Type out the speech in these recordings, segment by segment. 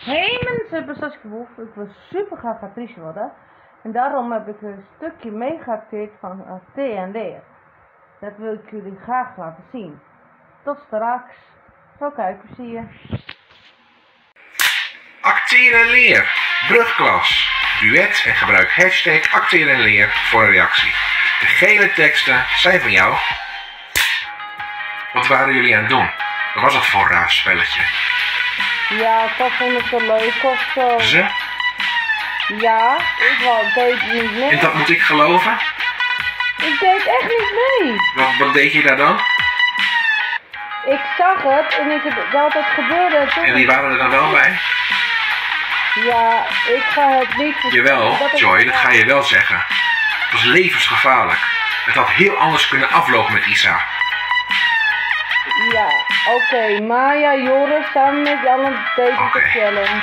Hey mensen, ik ben Saskia Wolf. Ik wil super graag actrice worden. En daarom heb ik een stukje meegeacteerd van acteren en leren. Dat wil ik jullie graag laten zien. Tot straks. Veel kijkplezier. Acteren en leer. Brugklas. Duet en gebruik hashtag acteren en leer voor een reactie. De gele teksten zijn van jou. Wat waren jullie aan het doen? Wat was dat voor een raar spelletje? Ja, ik vond het zo leuk of zo. Ze? Ja, ik deed niet mee. En dat moet ik geloven? Ik deed echt niet mee. Wat deed je daar dan? Ik zag het en dat het gebeurde. En wie waren er dan wel bij? Ja, ik ga het niet... Jawel, Joy, dat ga je wel zeggen. Het was levensgevaarlijk. Het had heel anders kunnen aflopen met Isa. Ja, oké. Maya, Joris, samen met Jan deden de challenge.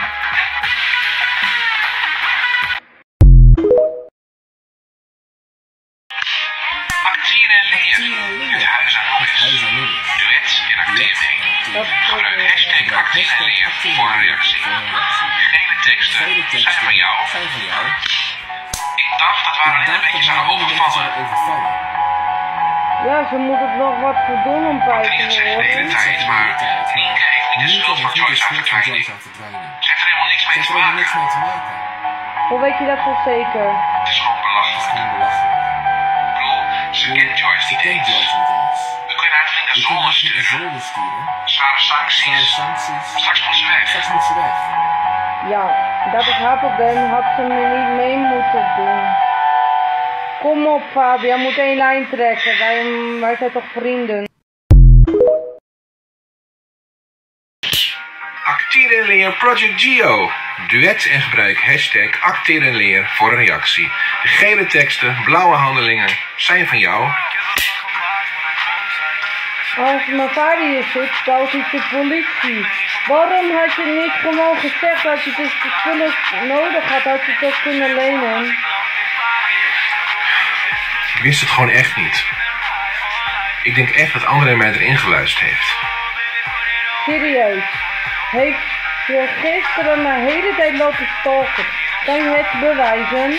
Acteren en leer. Het huis aan moeders. Duet en acteren. Gebruik hashtag acteren en leer voor een reactie. Gele teksten zijn van jou. Ik dacht dat waren net een beetje zouden overvallen. Ja, ze moet het nog wat voor doen om bij te Het zegt de hele worden. tijd, maar Nienke heeft niet de schuld van Joy's verdwijning. Ze heeft er helemaal niks mee te maken. Hoe weet je dat zo zeker? Het is gewoon belachelijk. Ik bedoel, ze kent Joyce niet eens. We kunnen haar flink naar zolder sturen. Zware sancties. Straks moet ze weg. Ja, dat is haar probleem. Had ze me niet mee moeten doen. Kom op, Fabia, moet één lijn trekken. Wij zijn toch vrienden? Acteren en leer Project Geo. Duet en gebruik hashtag acteren en leer voor een reactie. De gele teksten, blauwe handelingen zijn van jou. Als mijn vader hier zit, belt hij de politie. Waarom had je niet gewoon gezegd dat je dus de spullen nodig had, had je toch kunnen lenen? Ik wist het gewoon echt niet. Ik denk echt dat André mij erin geluisterd heeft. Serieus? Heeft je gisteren de hele tijd lopen stalken? Kan je het bewijzen?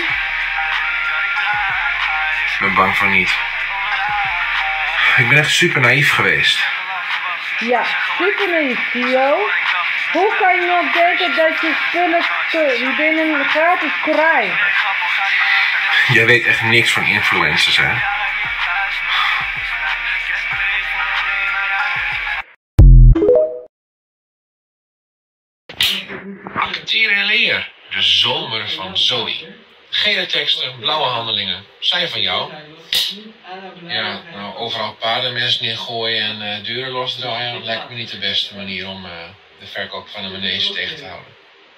Ik ben bang voor niet. Ik ben echt super naïef geweest. Ja, super naïef, Gio. Hoe kan je nou denken dat je spullen binnen gratis krijgt? Jij weet echt niks van influencers, hè? Acteren en leer. De zomer van Zoe. Gele teksten, blauwe handelingen zijn van jou. Ja, nou, overal paardenmes neergooien en deuren losdraaien lijkt me niet de beste manier om de verkoop van een manege tegen te houden.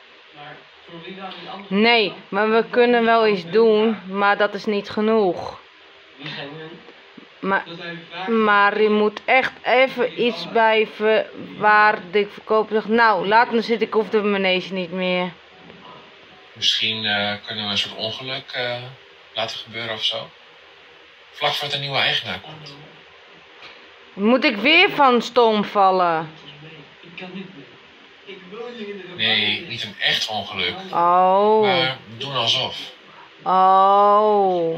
Nee, maar we kunnen wel iets doen, maar dat is niet genoeg. Maar je moet echt even iets bij waar de verkoper zegt, nou, laat me zitten, ik hoef de manege niet meer. Misschien kunnen we een soort ongeluk laten gebeuren of zo. Vlak voordat een nieuwe eigenaar komt. Moet ik weer van stoom vallen? Nee, niet een echt ongeluk. Oh. Maar doen alsof. Oh.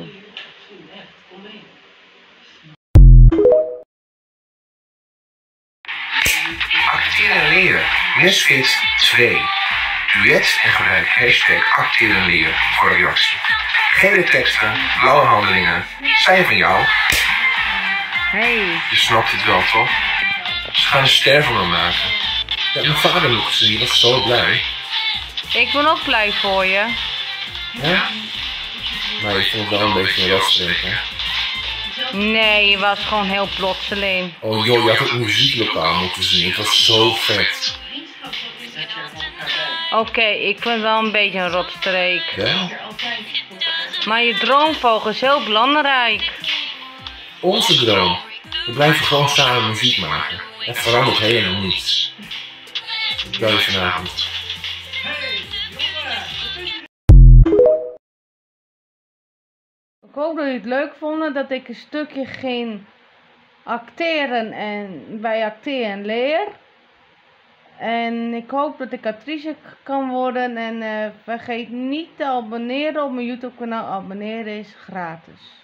Acteren en leren. Misfit 2. Duet en gebruik hashtag acteren en leren voor een reactie. Gele teksten, blauwe handelingen zijn van jou. Hey. Je snapt het wel, toch? Ze gaan een ster van me maken. Ja, mijn vader lookte ze, die was zo blij. Ik ben ook blij voor je. Ja? Maar ik vond het wel een beetje een rotstreek, hè? Nee, je was gewoon heel plotseling. Oh joh, je had het muzieklokaal moeten zien. Het was zo vet. Oké, ik vind wel een beetje een rotstreek. Ja? Maar je droomvogel is heel belangrijk. Onze droom. We blijven gewoon samen muziek maken. Het verandert helemaal niets. Ik bel je vanavond. Ik hoop dat jullie het leuk vonden dat ik een stukje ging acteren en bij acteren leer. En ik hoop dat ik actrice kan worden. En vergeet niet te abonneren op mijn YouTube kanaal. Abonneren is gratis.